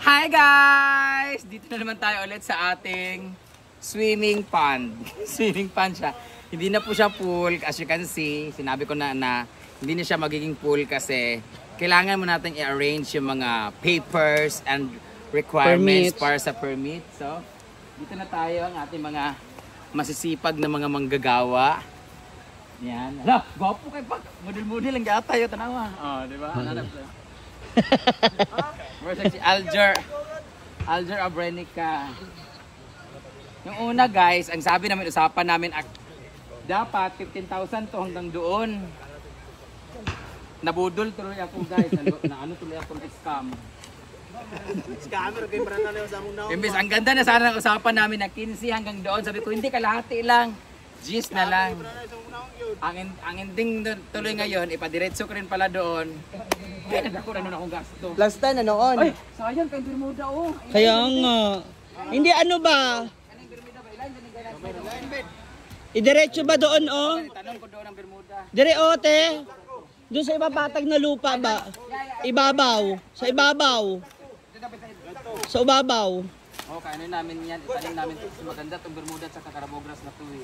Hi guys! Dito na naman tayo ulit sa ating swimming pond. Swimming pond siya. Hindi na po siya pool. As you can see, sinabi ko na hindi na siya magiging pool kasi kailangan mo natin i-arrange yung mga papers and requirements para sa permit. So, dito na tayo ang ating mga masisipag na mga manggagawa. Yan. Hala, gwapo kayo pa. Model-model lang yata tayo. Tanawa. Oh, di ba? Hanap tayo. Versus si Alger Abrenica. Yung una guys, ang sabi namin, usapan namin, dapat 15,000 to hanggang doon. Nabudol tuloy ako guys, na ano tuloy ako ng scam. Scammer kayo para na sa mong naon. Imbes, ang ganda na sana ang usapan namin na 15 hanggang doon. Sabi ko, hindi, kalahati lang. Gis na lang. Ang ending tuloy ngayon, ipadiretso ko rin pala doon. Kaya nagdako na nun akong gasto. Last time na noon. Ay, sayang kay Bermuda oh. Kaya nga. Hindi ano ba? Idiretso ba doon oh? Tanong ko doon ang Bermuda. Dire ote. Doon sa ibabatag na lupa ba? Ibabaw. Sa ibabaw. Sa ibabaw. Oh, kaano namin yan. Itanim namin maganda itong Bermuda at saka Carabogras na tuwi.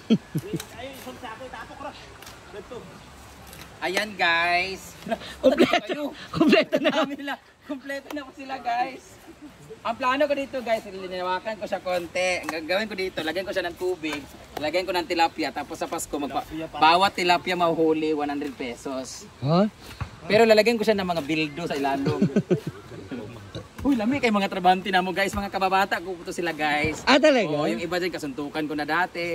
Ayan guys. Kompleto na. Kompleto na po sila guys. Ang plano ko dito guys, linawakan ko siya konti. Ang gagawin ko dito, lagyan ko siya ng tubig. Lagyan ko ng tilapia. Tapos sa Pasko, bawat tilapia mahuhuli 100 pesos. Huh? Pero lalagyan ko siya ng mga bildo sa ilalong. Uy, lami kay mga trabante na mo guys, mga kababata ko to sila guys. Ah, talaga? Oo, yung iba dyan kasuntukan ko na dati.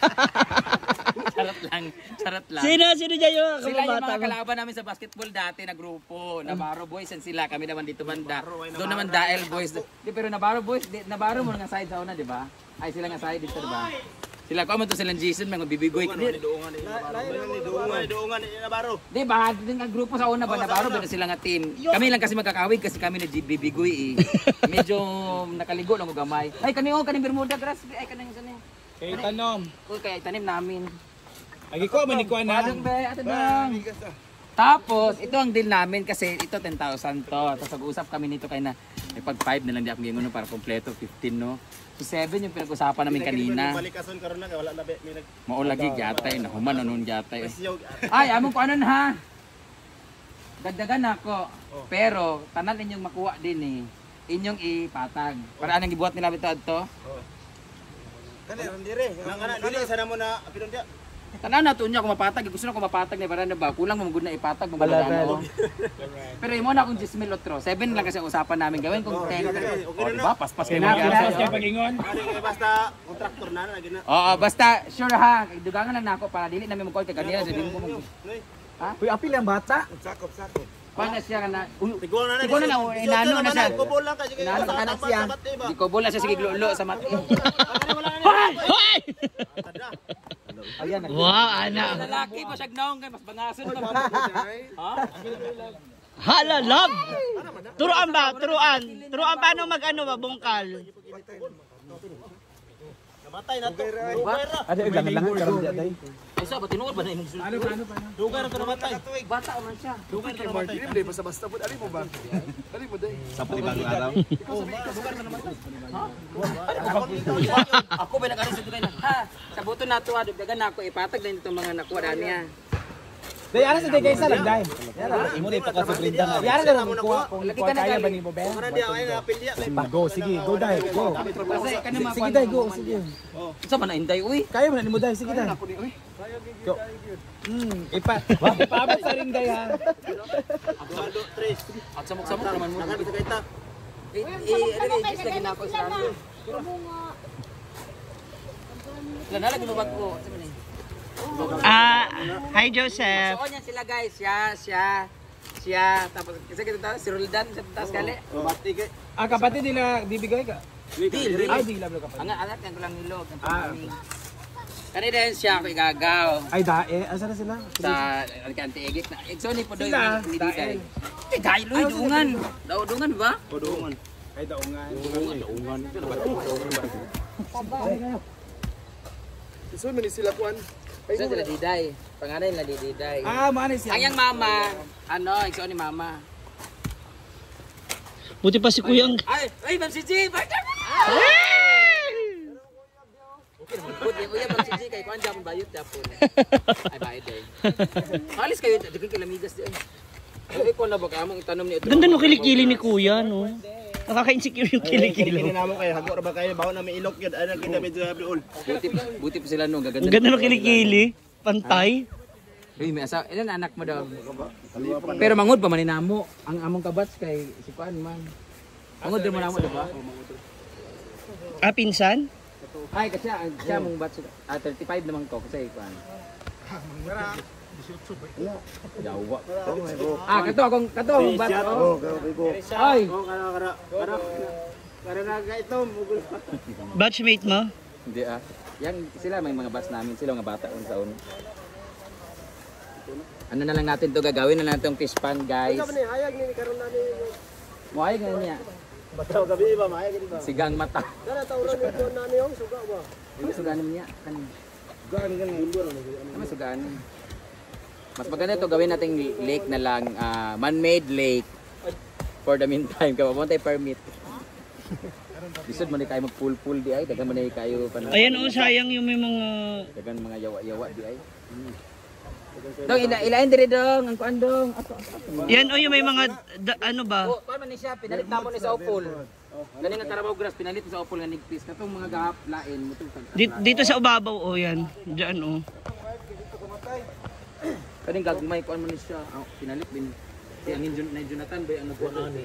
Charot lang. Sino dyan yung Sila yung kababata mga mo? kalaban namin sa basketball dati na grupo. Navarro Boys and sila, kami naman dito banda. Doon naman Dael Boys. Di, pero Navarro Boys, Navarro mo nga side sa una, di ba? Ay, sila nga side dito, di ba? Sila ko, to silang Jason, mga bibigoy. Doongan ni Navarro. Di ba? Doon nga grupo sa una ba, Navarro, ba sila nga team. Kami lang kasi magkakawig kasi kami na bibigoy eh. Medyo nakaligo lang ko gamay. Ay, kani Bermuda, grass. Ay, kani yung sana. Kaya tanom. Uy, kaya itanim namin. Agi ko, manikuan na. Adong be, ato dong. Tapos, ito ang deal namin kasi ito 10,000 to. Tapos nag-uusap kami nito kay na pag 5 na lang di ako ngayon para kompleto 15 no. So 7 yung pinag-usapan namin kanina. Balikason karon na wala na may nag. Maulagi yatay na human noon yatay. Ay, amon ko ano ha. Dagdagan ako. Pero tanan inyong makuha din eh. Inyong ipatag. Para anong gibuhat nila bitaw adto? Kani ron dire. Nang dili sana mo na apilon dia. Tanan na tunya ko mapatag, gusto na ko mapatag ni para na ba kulang mo gud na ipatag mo ano. Pero imo na akong 10,000 otro. 7 lang kasi ang usapan namin gawin kung 10. Oh, di ba? Paspas kay mga Kinakas kaya pagingon. Basta kontraktor na lagi na. Oo, basta sure ha. Dugangan lang nako para dili namin mo-call kay kanila sa dili mo mag. Ha? Uy, apil ang bata. Sakop. Paano siya na? Tiguan na Tiguan na inano na siya. Kubol lang kasi Inano ka na siya. Di ko bola siya sige glulo sa mati. Hoy! Hoy! Ayan. Wow, ana. Lalaki pa siya gnaong kay mas bangason ka. Ha? Hala, love. Turuan ba? Turuan. Turuan paano mag-ano ba? Bungkal. Namatay na to. Ada lang karon dia tay. Isa ba tinuod ba na imong sulod? Paano? Dugar to namatay. Bata man siya. Dugar to namatay. Dili ba basta-basta pud ali mo ba? Ali mo day. Sa bagong araw. Ako ba nakaroon sa na? Ha? Sa buto na to, dagdagan na ako ipatag din itong mga nakuha niya. Day ara sa day kaysa lang day. Imo day pa sa printa nga. Yara na mo kuha kung Lagi ka na kaya ba galing. nimo ba? Kana dia ay napil dia. Go, sige, go day, go. Kasi ka naman Sige day, go, sige. Sa man inday uy. Kaya mo na nimo day, sige day. Go. Ipaabot sa ring day ha. Aguado 3. At samok-samok naman mo. Nakita sa kita. Just lagi na ako sa ano. Wala na lagi mo bag ko. Hi Joseph. So yan sila guys. Siya. Tapos kasi kita tayo si Roldan sa taas kali. Bati kay. Kapatid nila bibigay ka. Deal. Ay, di lang kapatid. Ang anak yan ko lang nilog. Kanina din siya ako igagaw. Ay, dae. Asa na sila? Sa Anti-Egik na. Exoni po doon. Sila, Hindi Dael. Eh, dahil uy, dungan. Dungan ba? Podongan. Ay, daungan. Daungan. So, mani sila kuan. Isa sila Diday. Pangalan nila Diday. Ah, mani siya. Ang yang mama, ano, ikaw ni mama. Buti pa si Kuya ang... Ay, Ma'am CJ! Partner mo! Okay naman po. Uya, Ma'am CJ, kayo kung andyan bayot Japon. Ay, bayot eh. Alis kayo, daging kilamigas di ay. Ay, kung na ba ka, mong itanom ni ito. Ganda no kilikili ni Kuya, no? Nakaka-insecure yung kilikili. Kini namo kay hagor ba kayo bawo na may ilok yun. Ano kita medyo abul. Buti pa sila no, gaganda. Ang ganda no kilikili. Pantay. Uy, may asawa. Ilan anak mo daw? Pero mangod pa maninamo. Ang among kabats kay si Kuan man. Mangod din mo namo, di ba? Pinsan? Ay, kasi siya mong batch 35 naman ko kasi Kuan. Yawa. Kato akong batch. Ay. Kara na ito mugul pa. Batchmate mo? Hindi Yang sila may mga batch namin, sila mga bata on sa una. Ano na lang natin to gagawin na natin tong fish pan, guys. Hayag ni karon na ni. Muay nga niya. Bataw gabi ba mahayag ni ba? Sigang mata. Dara tawron ni ko na niyo suga ba. Ano suganin niya? Kan Gaan gan mundo na. ano suganin? Mas maganda ito gawin nating lake na lang, man-made lake. For the meantime, kaya mo tayo permit. Bisod mo na kayo mag-pool di ay, dagan mo na kayo pa na. Ayan o, sayang yung may mga... Dagan mga yawa-yawa di ay. Dong, ilain diri dong, ang kuan dong. Ato. Yan o, yung may mga... ano ba? Oh, paano ni siya? Pinalit na mo ni sa upol. Galing nga Carabao Grass, pinalit sa upol nga nigpis. Katong mga gahap, lain mo Dito sa ubabaw o yan. Diyan o. Kaning gagmay kuan mo ni siya. Pinalit din. Si angin Jonathan ba ano kuan ani?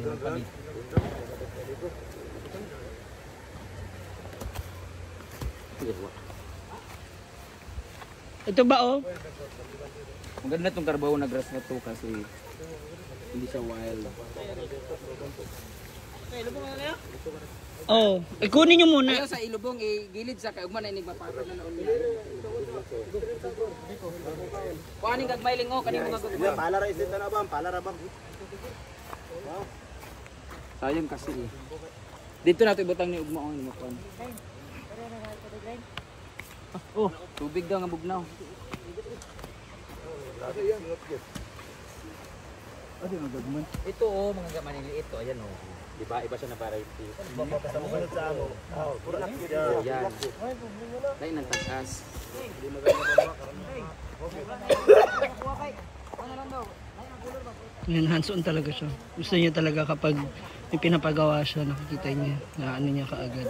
Ito ba o? Ang ganda itong Carabao na grass na to kasi hindi siya wild. Oh, kunin nyo muna. Ayaw sa ilubong, gilid sa kaugman na inig mapapad na naon niya. Kuhaning gagmailing o, kaning mga gagmay. Pala ra isita na ba? Pala ra ba? Sayang kasi eh. Dito natin ibutang ni ugma ang imukuan. Oh, tubig daw nga bugnaw. Ito oh, mga maniliit to, ayan oh. Diba? Iba siya na variety. Sunod sa amo. Puro nak gid. Ayan. Lain ng taas. Yan, hands-on talaga siya. Gusto niya talaga kapag may pinapagawa siya, nakikita niya na ano niya kaagad.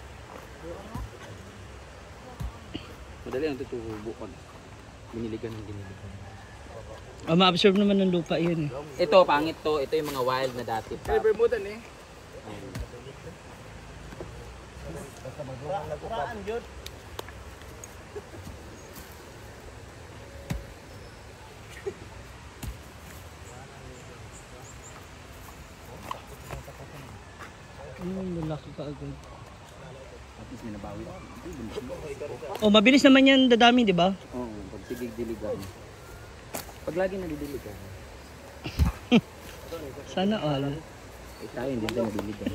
Madali ang tutubo ko. Biniligan ng biniligan. Ma-absorb naman ng lupa yun eh. Ito, pangit to. Ito yung mga wild na dati pa. Bermudan eh. Lalaki kaagad. At least may nabawi ako. Oh, mabilis naman yan dadami, di ba? Oo, pag sigig diligan. Pag lagi nadidiligan. Sana all. Eh tayo hindi tayo nadiligan.